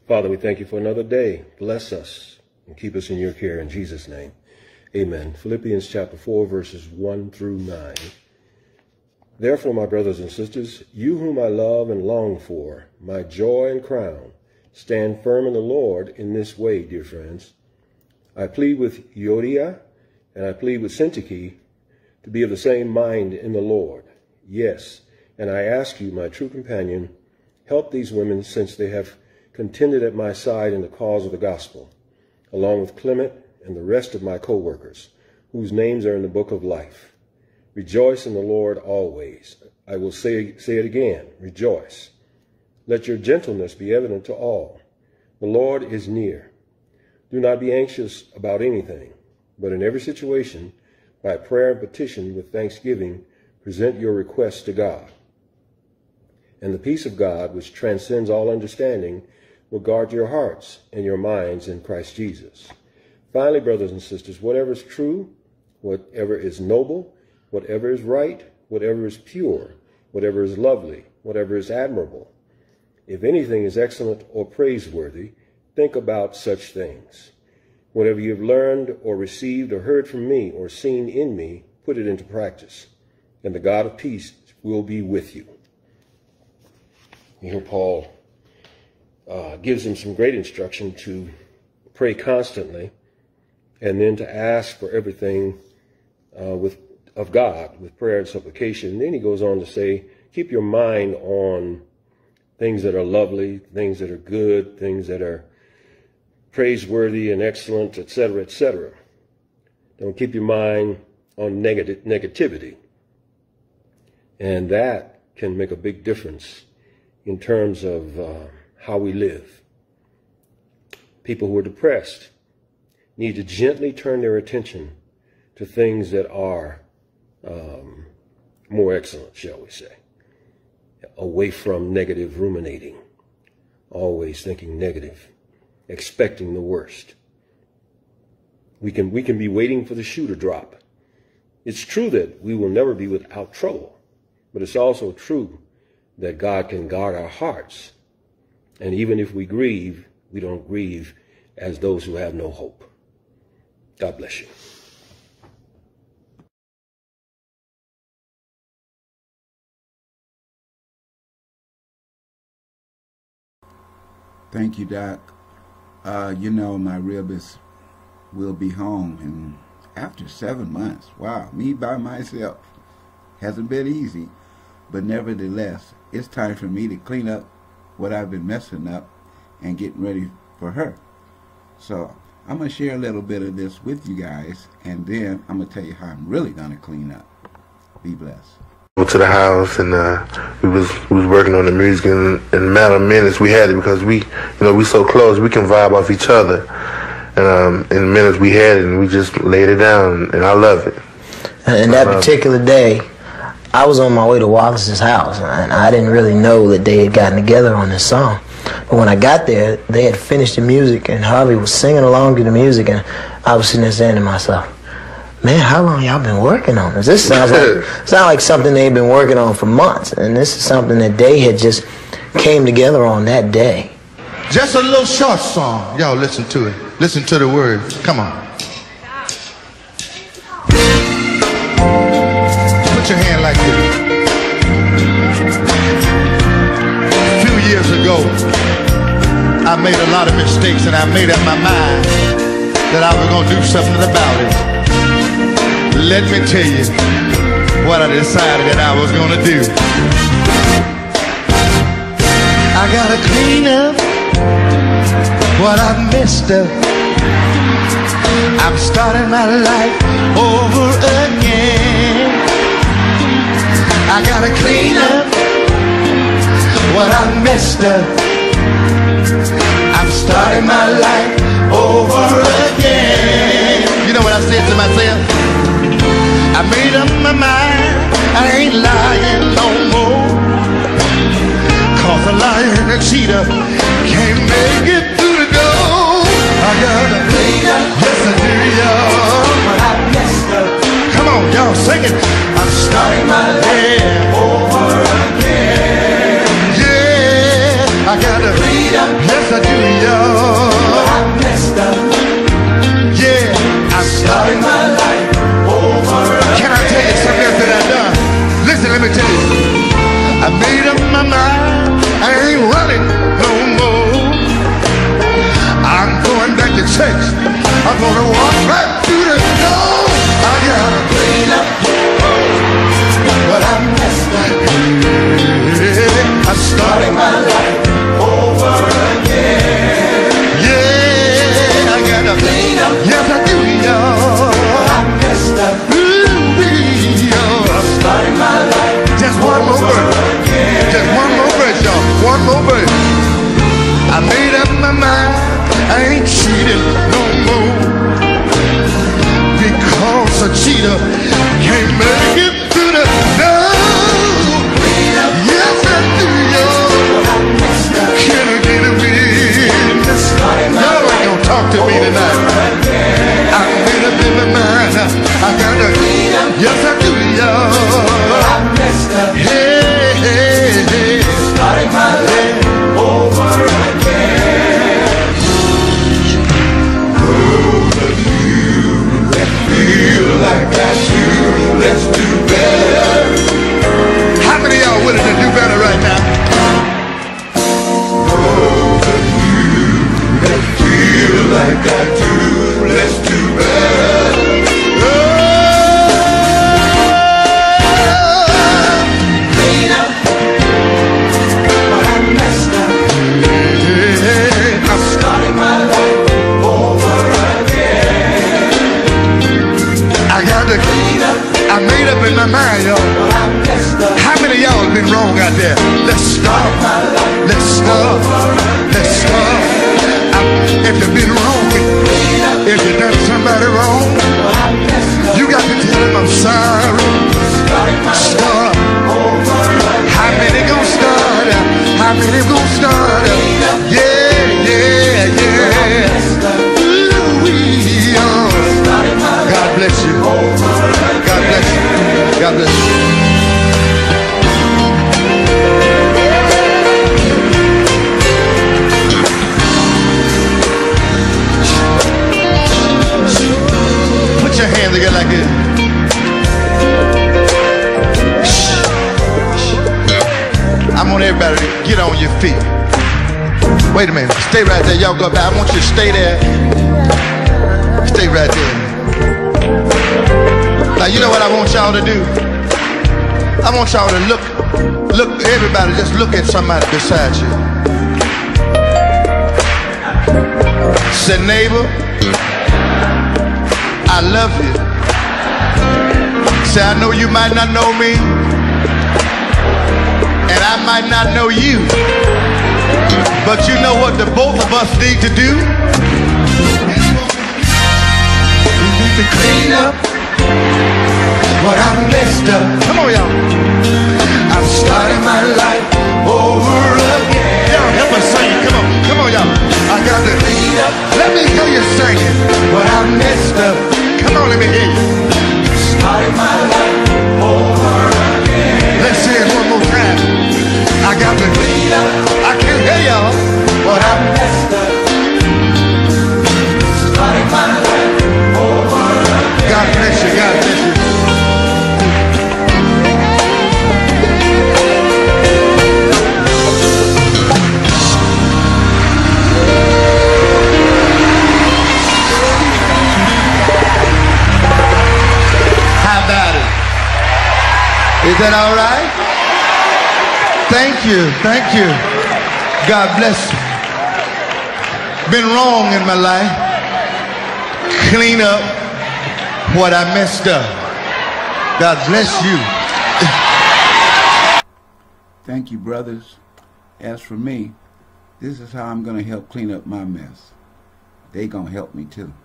Father, we thank you for another day. Bless us and keep us in your care in Jesus' name. Amen. Philippians chapter 4, verses 1 through 9. Therefore, my brothers and sisters, you whom I love and long for, my joy and crown, stand firm in the Lord in this way, dear friends. I plead with Euodia and I plead with Syntyche to be of the same mind in the Lord. Yes, and I ask you, my true companion, help these women since they have contended at my side in the cause of the gospel, along with Clement and the rest of my co-workers, whose names are in the book of life. Rejoice in the Lord always. I will say it again, rejoice. Let your gentleness be evident to all. The Lord is near. Do not be anxious about anything, but in every situation, by prayer and petition with thanksgiving, present your requests to God. And the peace of God, which transcends all understanding, will guard your hearts and your minds in Christ Jesus. Finally, brothers and sisters, whatever is true, whatever is noble, whatever is right, whatever is pure, whatever is lovely, whatever is admirable, if anything is excellent or praiseworthy, think about such things. Whatever you have learned or received or heard from me or seen in me, put it into practice, and the God of peace will be with you. Here Paul gives him some great instruction to pray constantly and then to ask for everything of God with prayer and supplication. And then he goes on to say, keep your mind on things that are lovely, things that are good, things that are praiseworthy and excellent, etc., etc. Don't keep your mind on negativity. And that can make a big difference in terms of how we live. People who are depressed need to gently turn their attention to things that are more excellent, shall we say, away from negative ruminating, always thinking negative, expecting the worst. We can be waiting for the shoe to drop. It's true that we will never be without trouble, but it's also true that God can guard our hearts. And even if we grieve, we don't grieve as those who have no hope. God bless you. Thank you, Doc. You know, my rib will be home and after 7 months. Wow, me by myself. Hasn't been easy, but nevertheless, it's time for me to clean up what I've been messing up and getting ready for her. So I'm going to share a little bit of this with you guys, and then I'm going to tell you how I'm really going to clean up. Be blessed. To the house, and we was working on the music, and in a matter of minutes we had it because we so close, we can vibe off each other, and in minutes we had it, and we just laid it down, and I love it. And that particular day, I was on my way to Wallace's house, and I didn't really know that they had gotten together on this song. But when I got there, they had finished the music, and Harvey was singing along to the music, and I was sitting there saying to myself, man, how long y'all been working on this? This sounds like something they've been working on for months, and this is something that they had just came together on that day. Just a little short song. Y'all listen to it. Listen to the words. Come on. Put your hand like this. A few years ago, I made a lot of mistakes, and I made up my mind that I was going to do something about it. Let me tell you what I decided that I was gonna do. I gotta clean up what I've messed up. I'm starting my life over again. I gotta clean up what I've messed up. I'm starting my life over again. You know what I said to myself? I made up my mind, I ain't lying no more. Cause a liar and a cheater can't make it through the door. I gotta clean up, yes I do, y'all. But I messed up. Come on, y'all sing it. I'm starting my life over again. Yeah, I gotta clean up, yes I do, I ain't cheating no more, because a cheater can't make it through the night. Yes, I do, y'all. Can I get a witness? Y'all ain't gonna talk to me tonight. I made up in my mind. I gotta, yes, I do, y'all. Hey, hey, hey. Starting my life over again. Oh, but you feel like I should. Let's do better. How many of y'all willing to do better right now? Oh, but you feel like I do. Let's do better. I made up in my mind, y'all. How many of y'all have been wrong out there? Let's start. Let's start. Let's start. If you've been wrong, if you've done somebody wrong, you got to tell them I'm sorry. Start. How many gonna start? How many gonna start? Yeah, yeah, yeah. Ooh-wee, God bless you. God bless you. God bless you. Put your hands together like this. I want everybody to get on your feet. Wait a minute. Stay right there. Y'all go back. I want you to stay there. Stay right there. Now you know what I want y'all to do? I want y'all to look, everybody just look at somebody beside you. Say, neighbor, I love you. Say, I know you might not know me, and I might not know you, but you know what the both of us need to do? We need to clean up what I messed up. Come on, y'all. I'm starting my life over again. Y'all help us sing. Come on, y'all. I got to clean up. Let me hear you singing what I messed up. Come on, let me hear you. Starting my life over again. Let's say it one more time. I got to clean up. I can't hear y'all. What I messed up. Starting my life over again. God bless you. God bless you. Is that all right? Thank you, thank you. God bless you. Been wrong in my life. Clean up what I messed up. God bless you. Thank you, brothers. As for me, this is how I'm going to help clean up my mess. They going to help me too.